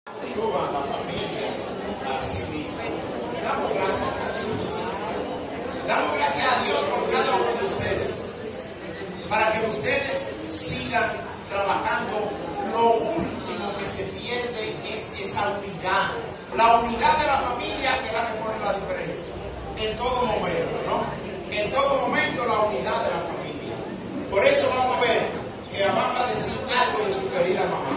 Suba a la familia a sí mismo. Damos gracias a Dios. Damos gracias a Dios por cada uno de ustedes. Para que ustedes sigan trabajando. Lo último que se pierde es esa unidad. La unidad de la familia es la que pone la diferencia. En todo momento, ¿no? En todo momento la unidad de la familia. Por eso vamos a ver que Amán va a decir algo de su querida mamá.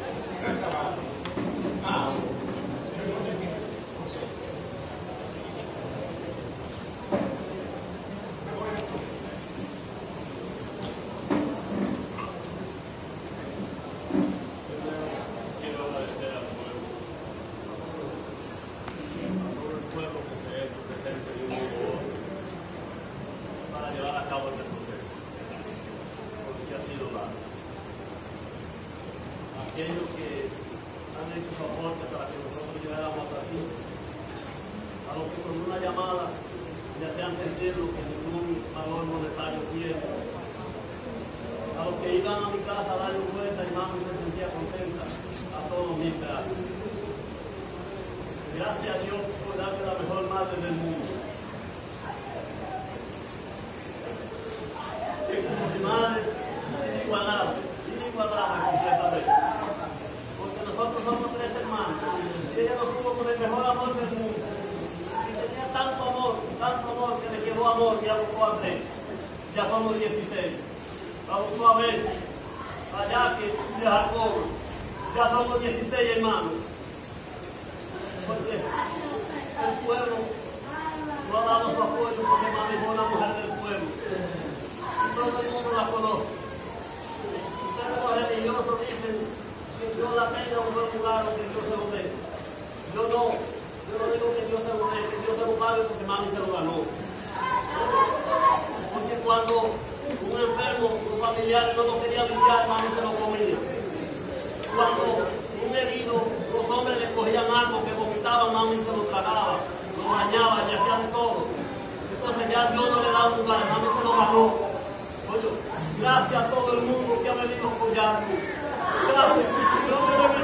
Aquellos que han hecho su aporte para que nosotros llegáramos aquí, a los que con una llamada ya se han sentido que ningún valor monetario tiene, a los que iban a mi casa a darle vuelta y mami se sentía contenta, a todos mil gracias. Gracias a Dios por darme la mejor madre del mundo. Mi madre inigualable completamente. Porque nosotros somos tres hermanos y ella nos tuvo con el mejor amor del mundo. Y tenía tanto amor que le quedó amor y abocó a tres. Ya somos 16. Abocó a ver, a Jackie y a Jacobo. Ya somos 16 hermanos. Porque el pueblo no ha dado su apoyo porque mami fue una mujer del pueblo. Y todo el mundo la conoce. Los religiosos dicen que Dios la tenga un buen lugar o que Dios se lo dé. Yo no digo que Dios se lo dé, que Dios se lo pague porque mami se lo ganó. Porque cuando un enfermo, un familiar no lo quería limpiar, mami se lo comía. Cuando un herido, los hombres le cogían algo que vomitaban, mami se lo tragaba, lo bañaba, le hacía de todo. Entonces ya Dios no le da un lugar, mami se lo ganó. Oye, gracias a todo el mundo que ha venido a apoyarnos. Gracias. Dios me